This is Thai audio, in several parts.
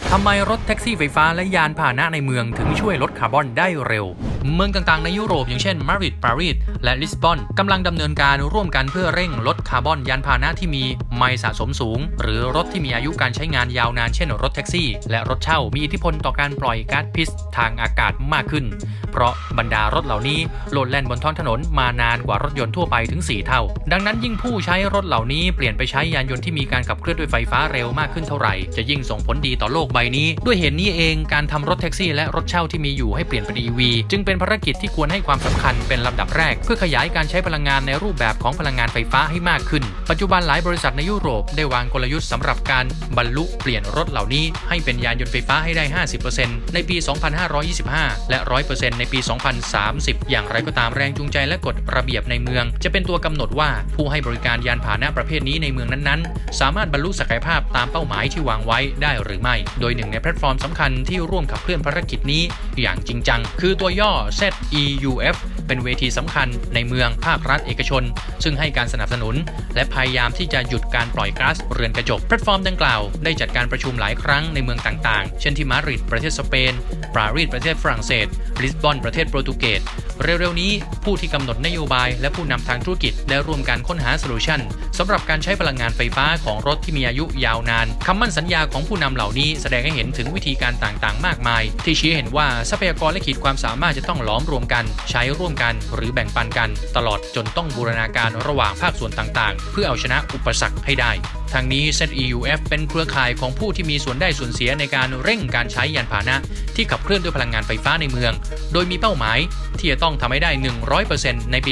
ทำไมรถแท็กซี่ไฟฟ้าและยานพาหนะในเมืองถึงช่วยลดคาร์บอนได้เร็วเมืองต่างๆในยุโรปอย่างเช่นมาดริดปารีสและลิสบอนกำลังดำเนินการร่วมกันเพื่อเร่งลดคาร์บอนยานพาหนะที่มีไมล์สะสมสูงหรือรถที่มีอายุการใช้งานยาวนานเช่นรถแท็กซี่และรถเช่ามีอิทธิพลต่อการปล่อยก๊าซพิษทางอากาศมากขึ้นเพราะบรรดารถเหล่านี้โลดแล่นบนท้องถนนมานานกว่ารถยนต์ทั่วไปถึง4 เท่าดังนั้นยิ่งผู้ใช้รถเหล่านี้เปลี่ยนไปใช้ยานยนต์ที่มีการขับเคลื่อนด้วยไฟฟ้าเร็วมากขึ้นเท่าไหร่จะยิ่งส่งผลดีต่อโลกใบนี้ด้วยเหตุนี้เองการทำรถแท็กซี่และรถเช่าที่มีอยู่ให้เปลี่ยนเป็น EV จึงเป็นภารกิจที่ควรให้ความสำคัญเป็นลำดับแรกเพื่อขยายการใช้พลังงานในรูปแบบของพลังงานไฟฟ้าให้มากขึ้นปัจจุบันหลายบริษัทในยุโรปได้วางกลยุทธ์สำหรับการบรรลุเปลี่ยนรถเหล่านี้ให้เป็นยานยนต์ไฟฟ้าให้ได้ 50% ในปี 2525 และ 100% ในปี 2030 อย่างไรก็ตามแรงจูงใจและกฎระเบียบในเมืองจะเป็นตัวกำหนดว่าผู้ให้บริการยานพาหนะประเภทนี้ในเมืองนั้นๆสามารถบรรลุศักยภาพตามเป้าหมายที่วางไว้ได้หรือไม่โดยหนึ่งในแพลตฟอร์มสำคัญที่ร่วมขับเคลื่อนภารกิจนี้อย่างจริงจังคือตัวย่อ ZEUF เป็นเวทีสำคัญในเมืองภาครัฐเอกชนซึ่งให้การสนับสนุนและพยายามที่จะหยุดการปล่อยก๊าซเรือนกระจกแพลตฟอร์มดังกล่าวได้จัดการประชุมหลายครั้งในเมืองต่างๆเช่นที่มาดริดประเทศสเปนปารีสประเทศฝรั่งเศสลิสบอนประเทศโปรตุเกสเร็วๆนี้ผู้ที่กำหนดนโยบายและผู้นำทางธุรกิจได้ร่วมกันค้นหาโซลูชันสำหรับการใช้พลังงานไฟฟ้าของรถที่มีอายุยาวนานคำมั่นสัญญาของผู้นำเหล่านี้แสดงให้เห็นถึงวิธีการต่างๆมากมายที่ชี้เห็นว่าทรัพยากรและขีดความสามารถจะต้องหลอมรวมกันใช้ร่วมกันหรือแบ่งปันกันตลอดจนต้องบูรณาการระหว่างภาคส่วนต่างๆเพื่อเอาชนะอุปสรรคให้ได้ทางนี้ ZEUF เป็นเครือข่ายของผู้ที่มีส่วนได้ส่วนเสียในการเร่งการใช้ยานพาหนะที่ขับเคลื่อนด้วยพลังงานไฟฟ้าในเมืองโดยมีเป้าหมายที่จะต้องทำให้ได้ 100% ในปี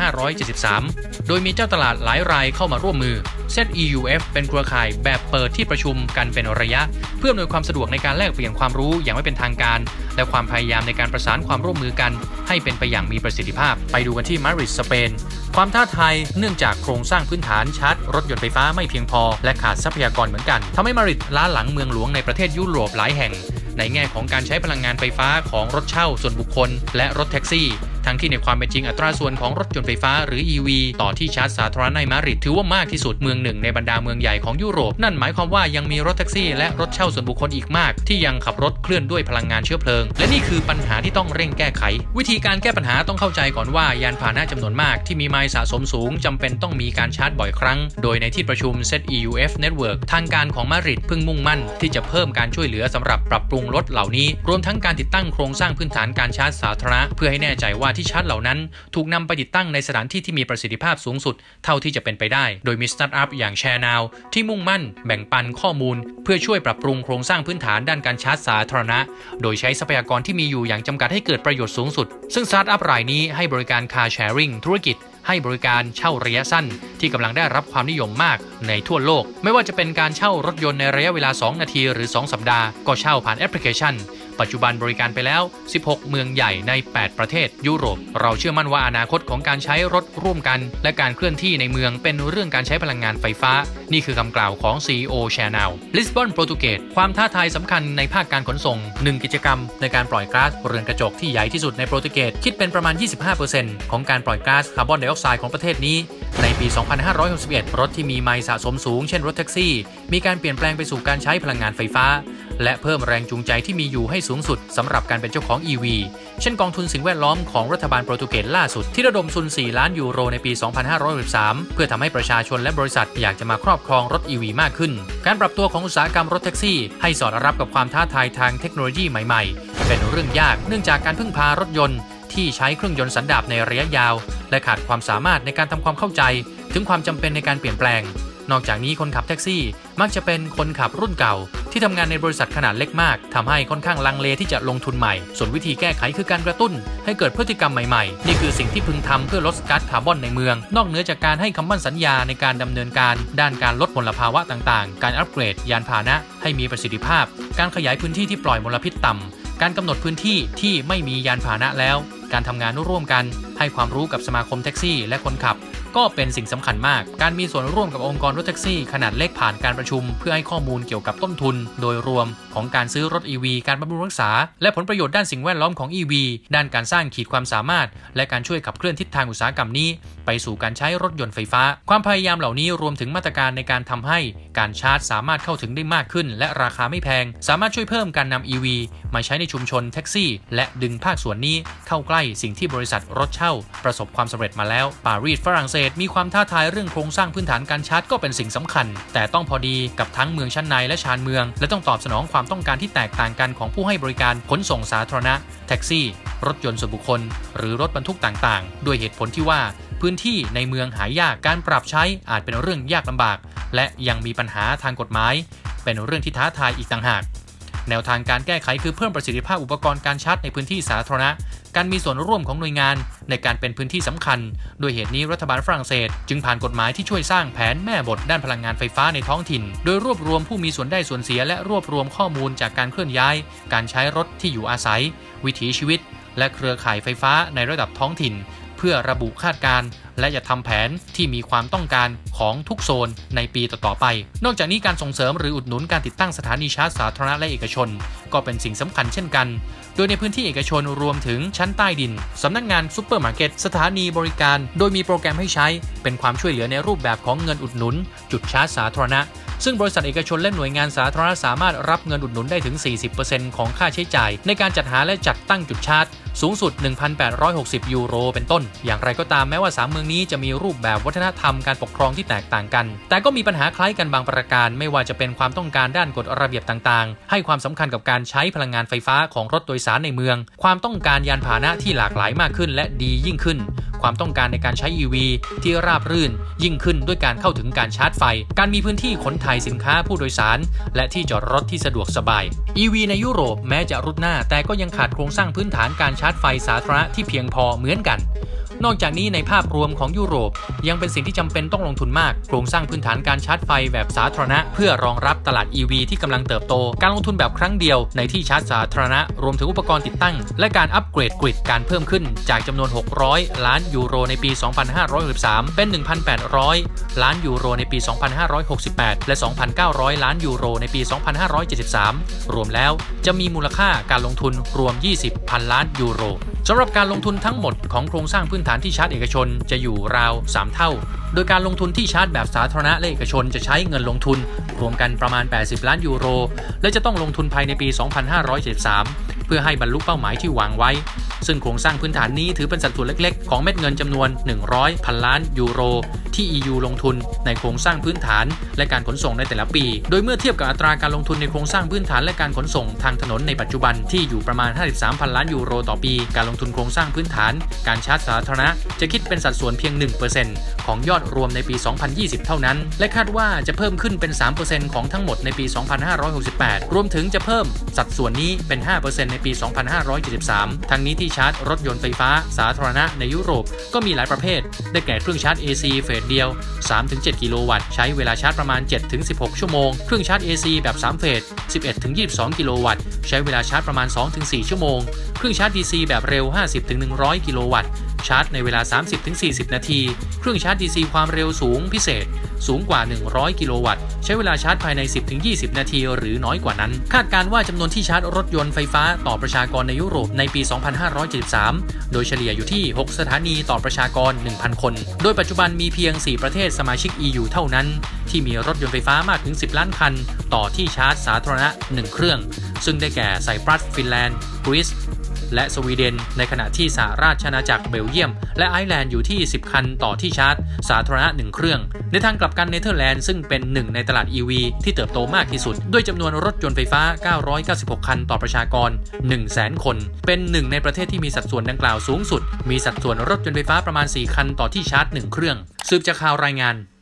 2573 โดยมีเจ้าตลาดหลายรายเข้ามาร่วมมือ ZEUF เป็นเครือข่ายแบบเปิดที่ประชุมกันเป็นระยะเพื่ออำนวยความสะดวกในการแลกเปลี่ยนความรู้อย่างไม่เป็นทางการและความพยายามในการประสานความร่วมมือกันให้เป็นไปอย่างมีประสิทธิภาพไปดูกันที่มาดริดสเปนความท้าทายเนื่องจากโครงสร้างพื้นฐานชาร์จรถยนต์ไฟฟ้าไม่เพียงพอและขาดทรัพยากรเหมือนกันทำให้มาดริดล้าหลังเมืองหลวงในประเทศยุโรปหลายแห่งในแง่ของการใช้พลังงานไฟฟ้าของรถเช่าส่วนบุคคลและรถแท็กซี่ทั้งที่ในความเป็นจริงอัตราส่วนของรถยนต์ไฟฟ้าหรือ EV ต่อที่ชาร์จสาธารณะในมาดริดถือว่ามากที่สุดเมืองหนึ่งในบรรดาเมืองใหญ่ของยุโรปนั่นหมายความว่ายังมีรถแท็กซี่และรถเช่าส่วนบุคคลอีกมากที่ยังขับรถเคลื่อนด้วยพลังงานเชื้อเพลิงและนี่คือปัญหาที่ต้องเร่งแก้ไขวิธีการแก้ปัญหาต้องเข้าใจก่อนว่ายานพาหนะจำนวนมากที่มีไมล์สะสมสูงจำเป็นต้องมีการชาร์จบ่อยครั้งโดยในที่ประชุม ZEUF Network ทางการของมาดริดเพิ่งมุ่งมั่นที่จะเพิ่มการช่วยเหลือสำหรับปรับปรุงรถเหล่านี้รวมทั้งการติดตั้งโครงสร้างพื้นฐานการชาร์จสาธารณะเพื่อให้แน่ใจว่าที่ชาร์จเหล่านั้นถูกนำไปติดตั้งในสถานที่ที่มีประสิทธิภาพสูงสุดเท่าที่จะเป็นไปได้โดยมีสตาร์ทอัพอย่างแชร์นาวที่มุ่งมั่นแบ่งปันข้อมูลเพื่อช่วยปรับปรุงโครงสร้างพื้นฐานด้านการชาร์จสาธารณะโดยใช้ทรัพยากรที่มีอยู่อย่างจำกัดให้เกิดประโยชน์สูงสุดซึ่งสตาร์ทอัพรายนี้ให้บริการคาร์แชร์ริงธุรกิจให้บริการเช่าระยะสั้นที่กำลังได้รับความนิยมมากในทั่วโลกไม่ว่าจะเป็นการเช่ารถยนต์ในระยะเวลา2 นาทีหรือ2 สัปดาห์ก็เช่าผ่านแอปพลิเคชันปัจจุบันบริการไปแล้ว16 เมืองใหญ่ใน8 ประเทศยุโรปเราเชื่อมั่นว่าอนาคตของการใช้รถร่วมกันและการเคลื่อนที่ในเมืองเป็นเรื่องการใช้พลังงานไฟฟ้านี่คือคำกล่าวของ CEO แชร์นาวลิสบอนโปรตุเกสความท้าทายสำคัญในภาคการขนส่ง1 กิจกรรมในการปล่อยก๊าซเรือนกระจกที่ใหญ่ที่สุดในโปรตุเกสคิดเป็นประมาณ 25% ของการปล่อยก๊าซคาร์บอนไดออกไซด์ของประเทศนี้ในปี 2561 รถที่มีไมล์สะสมสูงเช่นรถแท็กซี่มีการเปลี่ยนแปลงไปสู่การใช้พลังงานไฟฟ้าและเพิ่มแรงจูงใจที่มีอยู่ให้สูงสุดสำหรับการเป็นเจ้าของ EV เช่นกองทุนสิ่งแวดล้อมของรัฐบาลโปรตุเกสล่าสุดที่ระดมทุน4 ล้านยูโรในปี 2563 เพื่อทำให้ประชาชนและบริษัทอยากจะมาครอบครองรถ EV มากขึ้นการปรับตัวของอุตสาหกรรมรถแท็กซี่ให้สอดรับกับความท้าทายทางเทคโนโลยีใหม่ๆเป็นเรื่องยากเนื่องจากการพึ่งพารถยนต์ที่ใช้เครื่องยนต์สันดาปในระยะยาวและขาดความสามารถในการทำความเข้าใจถึงความจำเป็นในการเปลี่ยนแปลงนอกจากนี้คนขับแท็กซี่มักจะเป็นคนขับรุ่นเก่าที่ทำงานในบริษัทขนาดเล็กมากทำให้ค่อนข้างลังเลที่จะลงทุนใหม่ส่วนวิธีแก้ไขคือการกระตุ้นให้เกิดพฤติกรรมใหม่ๆนี่คือสิ่งที่พึงทำเพื่อลดก๊าซคาร์บอนในเมืองนอกเหนือจากการให้คำมั่นสัญญาในการดำเนินการด้านการลดมลภาวะต่างๆการอัปเกรดยานพาหนะให้มีประสิทธิภาพการขยายพื้นที่ที่ปล่อยมลพิษต่ำการกำหนดพื้นที่ที่ไม่มียานพาหนะแล้วการทำงานร่วมกันให้ความรู้กับสมาคมแท็กซี่และคนขับก็เป็นสิ่งสำคัญมากการมีส่วนร่วมกับองค์กรรถแท็กซี่ขนาดเล็กผ่านการประชุมเพื่อให้ข้อมูลเกี่ยวกับต้นทุนโดยรวมของการซื้อรถ EV การบำรุงรักษาและผลประโยชน์ด้านสิ่งแวดล้อมของ EV ด้านการสร้างขีดความสามารถและการช่วยขับเคลื่อนทิศทางอุตสาหกรรมนี้ไปสู่การใช้รถยนต์ไฟฟ้าความพยายามเหล่านี้รวมถึงมาตรการในการทำให้การชาร์จสามารถเข้าถึงได้มากขึ้นและราคาไม่แพงสามารถช่วยเพิ่มการนำ EV มาใช้ในชุมชนแท็กซี่และดึงภาคส่วนนี้เข้าใกล้สิ่งที่บริษัทรถเช่าประสบความสำเร็จมาแล้วปารีสฝรั่งเศสมีความท้าทายเรื่องโครงสร้างพื้นฐานการชาร์จก็เป็นสิ่งสำคัญแต่ต้องพอดีกับทั้งเมืองชั้นในและชานเมืองและต้องตอบสนองความต้องการที่แตกต่างกันของผู้ให้บริการขนส่งสาธารณะแท็กซี่รถยนต์ส่วนบุคคลหรือรถบรรทุกต่างๆด้วยเหตุผลที่ว่าพื้นที่ในเมืองหายากการปรับใช้อาจเป็นเรื่องยากลำบากและยังมีปัญหาทางกฎหมายเป็นเรื่องที่ท้าทายอีกต่างหากแนวทางการแก้ไขคือเพิ่มประสิทธิภาพอุปกรณ์การชาร์จในพื้นที่สาธารณะการมีส่วนร่วมของหน่วยงานในการเป็นพื้นที่สำคัญโดยเหตุนี้รัฐบาลฝรั่งเศสจึงผ่านกฎหมายที่ช่วยสร้างแผนแม่บทด้านพลังงานไฟฟ้าในท้องถิ่นโดยรวบรวมผู้มีส่วนได้ส่วนเสียและรวบรวมข้อมูลจากการเคลื่อนย้ายการใช้รถที่อยู่อาศัยวิถีชีวิตและเครือข่ายไฟฟ้าในระดับท้องถิ่นเพื่อระบุคาดการณ์และจะทำแผนที่มีความต้องการของทุกโซนในปีต่อๆไปนอกจากนี้การส่งเสริมหรืออุดหนุนการติดตั้งสถานีชาร์จสาธารณะและเอกชนก็เป็นสิ่งสำคัญเช่นกันโดยในพื้นที่เอกชนรวมถึงชั้นใต้ดินสำนักงานซุปเปอร์มาร์เก็ตสถานีบริการโดยมีโปรแกรมให้ใช้เป็นความช่วยเหลือในรูปแบบของเงินอุดหนุนจุดชาร์จสาธารณะซึ่งบริษัทเอกชนและหน่วยงานสาธารณะสามารถรับเงินอุดหนุนได้ถึง 40% ของค่าใช้จ่ายในการจัดหาและจัดตั้งจุดชาร์จสูงสุด 1,860 ยูโรเป็นต้นอย่างไรก็ตามแม้ว่า3เมืองนี้จะมีรูปแบบวัฒนธรรมการปกครองที่แตกต่างกันแต่ก็มีปัญหาคล้ายกันบางประการไม่ว่าจะเป็นความต้องการด้านกฎระเบียบต่างๆให้ความสำคัญกับการใช้พลังงานไฟฟ้าของรถโดยสารในเมืองความต้องการยานพาหนะที่หลากหลายมากขึ้นและดียิ่งขึ้นความต้องการในการใช้ EV ที่ราบรื่นยิ่งขึ้นด้วยการเข้าถึงการชาร์จไฟการมีพื้นที่ขนถ่ายสินค้าผู้โดยสารและที่จอดรถที่สะดวกสบาย EV ในยุโรปแม้จะรุดหน้าแต่ก็ยังขาดโครงสร้างพื้นฐานการชาร์จไฟสาธารณะที่เพียงพอเหมือนกันนอกจากนี้ในภาพรวมของยุโรปยังเป็นสิ่งที่จำเป็นต้องลงทุนมากโครงสร้างพื้นฐานการชาร์จไฟแบบสาธารณะเพื่อรองรับตลาด EV ที่กำลังเติบโตการลงทุนแบบครั้งเดียวในที่ชาร์จสาธารณะรวมถึงอุปกรณ์ติดตั้งและการอัปเกรดกริดการเพิ่มขึ้นจากจำนวน600ล้านยูโรในปี 2563 เป็น 1,800 ล้านยูโรในปี 2568 และ 2,900 ล้านยูโรในปี 2573 รวมแล้วจะมีมูลค่าการลงทุนรวม 20,000 ล้านยูโรสำหรับการลงทุนทั้งหมดของโครงสร้างพื้นฐานที่ชาร์จเอกชนจะอยู่ราว3เท่าโดยการลงทุนที่ชาร์จแบบสาธารณะและเอกชนจะใช้เงินลงทุนรวมกันประมาณ80ล้านยูโรและจะต้องลงทุนภายในปี 2573 เพื่อให้บรรลุเป้าหมายที่วางไว้ซึ่งโครงสร้างพื้นฐานนี้ถือเป็นสัดส่วนเล็กๆของเม็ดเงินจำนวน100,000 ล้านยูโรที่ EU ลงทุนในโครงสร้างพื้นฐานและการขนส่งในแต่ละปีโดยเมื่อเทียบกับอัตราการลงทุนในโครงสร้างพื้นฐานและการขนส่งทางถนนในปัจจุบันที่อยู่ประมาณ 53,000 ล้านยูโรต่อปีการลงทุนโครงสร้างพื้นฐานการชาร์จสาธารณะจะคิดเป็นสัดส่วนเพียง 1% ของยอดรวมในปี 2020 เท่านั้นและคาดว่าจะเพิ่มขึ้นเป็น 3% ของทั้งหมดในปี 2568 รวมถึงจะเพิ่มสัดส่วนนี้เป็น 5% ในปี 2573 ทั้งนี้ที่ชาร์จรถยนต์ไฟฟ้าสาธารณะในยุโรปก็มีหลายประเภทได้แก่เครื่องชาร์จ AC เฟสเดียว 3-7 กิโลวัตต์ใช้เวลาชาร์จประมาณ 7-16 ชั่วโมงเครื่องชาร์จ AC แบบ3เฟส 11-22 กิโลวัตต์ใช้เวลาชาร์จประมาณ 2-4 ชั่วโมงเครื่องชาร์จ DC แบบเร็ว 50-100 กิโลวัตต์ชาร์จในเวลา 30-40 นาทีเครื่องชาร์จ DC ความเร็วสูงพิเศษสูงกว่า100กิโลวัตต์ใช้เวลาชาร์จภายใน 10-20 นาทีหรือน้อยกว่านั้นคาดการณ์ว่าจำนวนที่ชาร์จรถยนต์ไฟฟ้าต่อประชากรในยุโรปในปี 2573 โดยเฉลี่ยอยู่ที่ 6 สถานีต่อประชากร 1,000 คนโดยปัจจุบันมีเพียง 4 ประเทศสมาชิก EU เท่านั้นที่มีรถยนต์ไฟฟ้ามากถึง 10 ล้านคันต่อที่ชาร์จสาธารณะ 1 เครื่องซึ่งได้แก่ไซปรัสฟินแลนด์กรีซและสวีเดนในขณะที่สหราชอาณาจักรเบลเยียมและไอร์แลนด์อยู่ที่10คันต่อที่ชาร์จสาธารณะ1เครื่องในทางกลับกันเนเธอร์แลนด์ซึ่งเป็นหนึ่งในตลาด EV ที่เติบโตมากที่สุดด้วยจำนวนรถยนต์ไฟฟ้า996คันต่อประชากร 100,000 คนเป็นหนึ่งในประเทศที่มีสัดส่วนดังกล่าวสูงสุดมีสัดส่วนรถยนต์ไฟฟ้าประมาณ4คันต่อที่ชาร์จ1เครื่องสืบจากข่าวรายงาน